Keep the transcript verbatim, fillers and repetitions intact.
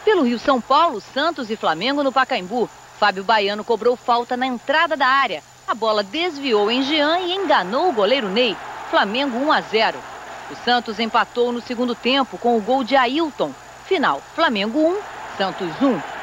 Pelo Rio São Paulo, Santos e Flamengo no Pacaembu. Fábio Baiano cobrou falta na entrada da área. A bola desviou em Jean e enganou o goleiro Ney. Flamengo um a zero. O Santos empatou no segundo tempo com o gol de Ailton. Final, Flamengo um, Santos um.